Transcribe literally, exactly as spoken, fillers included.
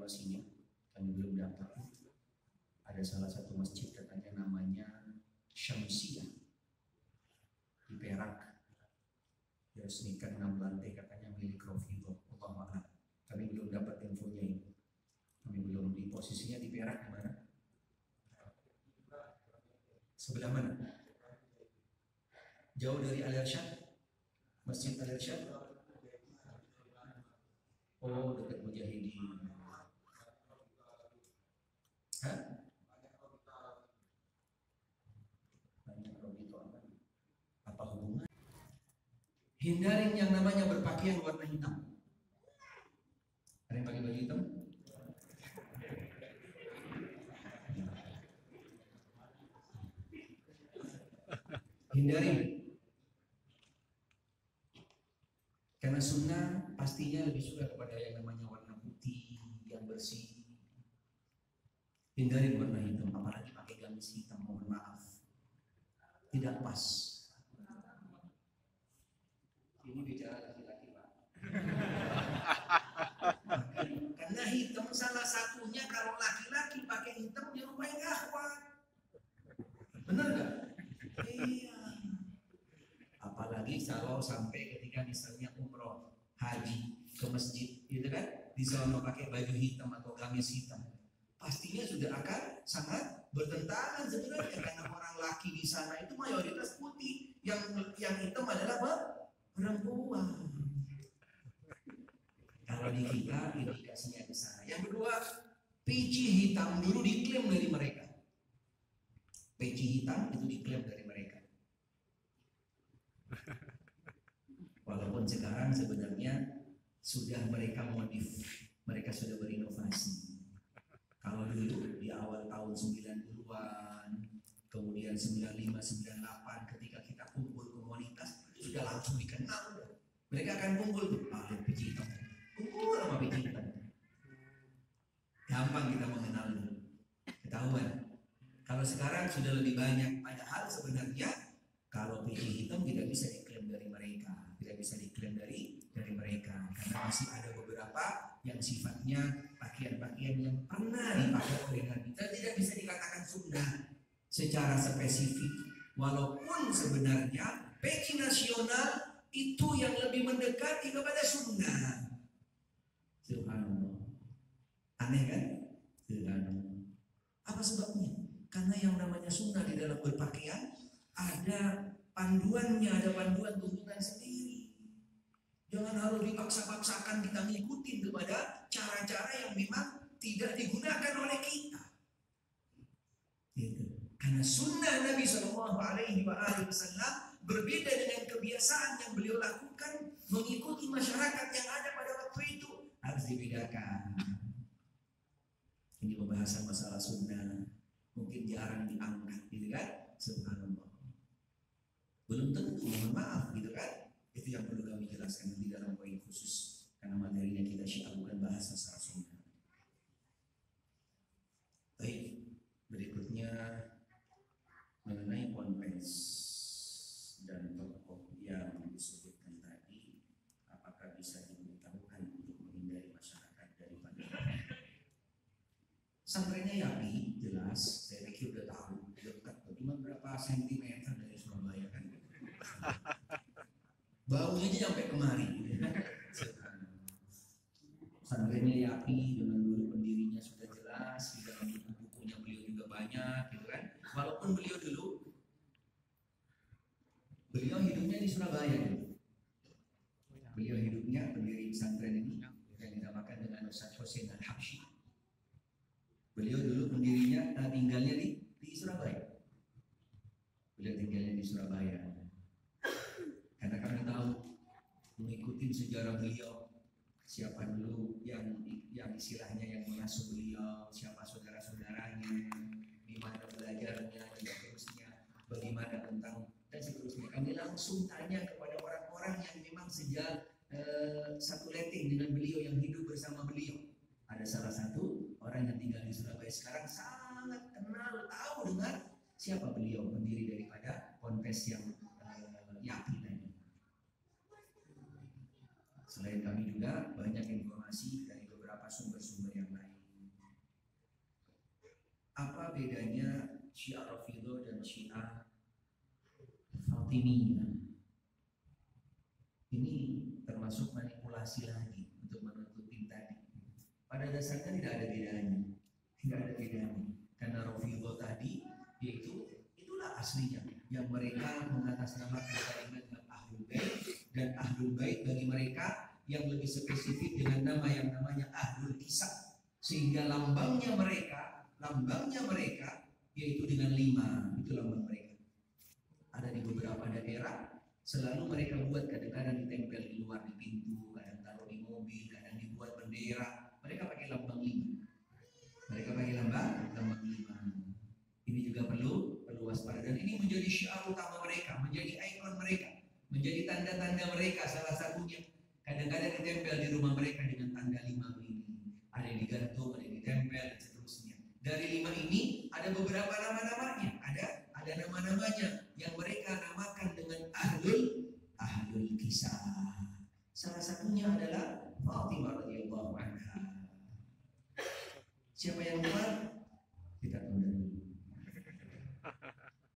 informasinya, kami belum dapat. Ada salah satu masjid katanya namanya Syamsiyah di Perak, diresmikan enam lantai katanya milik Rafidhah. Allah a'lam. Kami belum dapat infonya ini. Kami belum di posisinya di Perak di mana? Sebelah mana? Jauh dari Al-Irsyad? Masjid Al-Irsyad? Oh, dekat Mujahidin. Hah? Banyak Robito apa? Apa hubungan? Hindarin yang namanya berpakaian warna hitam. Ada yang pakai baju hitam? Hindari. Karena sunnah pastinya lebih suka kepada yang namanya warna putih, yang bersih. Hindari warna hitam, apalagi pakai gamis hitam, mohon maaf. Tidak pas. Ini bicara laki-laki, Pak. Karena hitam salah satunya, kalau laki-laki pakai hitam nyerupai akhwat. Benar nggak? Iya. Apalagi kalau sampai ketika misalnya umroh, haji ke masjid, gitu kan, di sana pakai baju hitam atau gamis hitam, pastinya sudah akan sangat bertentangan sebenarnya, karena orang laki di sana itu mayoritas putih, yang yang hitam adalah apa? Perempuan. Kalau di kita indikasinya ke sana. Yang kedua, peci hitam dulu diklaim dari mereka. Peci hitam itu diklaim dari mereka. Walaupun sekarang sebenarnya sudah mereka modif, mereka sudah berinovasi. Kalau dulu di awal tahun sembilan puluhan, kemudian sembilan puluh lima, sembilan puluh delapan, ketika kita kumpul komunitas, sudah langsung dikenal. Mereka akan kumpul tuh, ah, peci hitam, kumpul sama peci hitam. Gampang kita mengenalnya, ketahuan. Kalau sekarang sudah lebih banyak, padahal sebenarnya kalau peci hitam tidak bisa diklaim dari mereka, tidak bisa diklaim dari dari mereka, karena masih ada beberapa yang sifatnya pakaian-pakaian yang pernah dipakai oleh Nabi, dan tidak bisa dikatakan sunnah secara spesifik. Walaupun sebenarnya peci nasional itu yang lebih mendekati kepada sunnah. Subhanallah. Aneh kan? Subhanallah. Apa sebabnya? Karena yang namanya sunnah di dalam berpakaian ada panduannya, ada panduan tuntunan sendiri. Jangan harus dipaksa-paksakan kita mengikuti kepada cara-cara yang memang tidak digunakan oleh kita. Gitu. Karena sunnah Nabi Shallallahu Alaihi Wasallam berbeda dengan kebiasaan yang beliau lakukan mengikuti masyarakat yang ada pada waktu itu, harus dibedakan. Ini pembahasan masalah sunnah mungkin jarang diangkat, gitu kan? Subhanallah. Belum tentu, mohon maaf, gitu kan? Itu yang perlu kami jelaskan di dalam poin khusus, karena materinya kita syiar bukan bahasa secara sunnah. Baik, berikutnya mengenai ponpes dan tokoh yang disebutkan tadi, apakah bisa diberitahukan untuk menghindari masyarakat daripada santrennya Yapi? Jelas, saya pikir udah tahu, dekat, cuma berapa sentimeter dari Surabaya kan? Baunya aja sampai kemari. Santrennya Yapi dengan dulu pendirinya sudah jelas, di dalam buku-bukunya beliau juga banyak, gitu kan? Walaupun beliau dulu beliau hidupnya di Surabaya, gitu. Beliau hidupnya pendiri pesantren ini yang dinamakan dengan Ustaz Hussein Al-Habsyi. Beliau dulu pendirinya uh, tinggalnya di, di Surabaya. Beliau tinggalnya di Surabaya. Karena kami tahu mengikuti sejarah beliau, siapa dulu yang yang istilahnya yang mengasuh beliau, siapa saudara-saudaranya, di mana belajarnya, dan seterusnya, bagaimana tentang dan seterusnya. Kami langsung tanya kepada orang-orang yang memang sejak uh, satu letting dengan beliau, yang hidup bersama beliau. Ada salah satu orang yang tinggal di Surabaya sekarang sangat kenal, tahu dengan siapa beliau, pendiri daripada ponpes yang uh, Yapi tadi. Selain kami juga banyak informasi dari beberapa sumber-sumber yang lain. Syiah Rafidhah dan Syiah Fatimiyah. Ini termasuk manipulasi lagi untuk menutupi tadi. Pada dasarnya tidak ada bedanya, tidak ada bedanya. Karena Rafidhah tadi yaitu itulah aslinya yang mereka mengatasnamakan kalimat Ahlul Bait, dan Ahlul Bait bagi mereka yang lebih spesifik dengan nama yang namanya Ahlul Kisah, sehingga lambangnya mereka, lambangnya mereka yaitu dengan lima, itu lambang mereka. Ada di beberapa daerah, selalu mereka buat kadang-kadang ditempel di luar di pintu, kadang taruh di mobil, kadang dibuat bendera. Mereka pakai lambang lima. Mereka pakai lambang lambang lima. Ini juga perlu perlu waspada, dan ini menjadi syiar utama mereka, menjadi ikon mereka, menjadi tanda-tanda mereka. Salah satunya kadang-kadang ditempel di rumah mereka dengan tanda lima ini. Ada yang digantung, ada yang ditempel, dan seterusnya. Dari lima ini ada beberapa nama-namanya, ada ada nama-namanya yang mereka namakan dengan ahlul ahlul kisah. Salah satunya adalah Fatimah radhiyallahu anha. Siapa yang buat?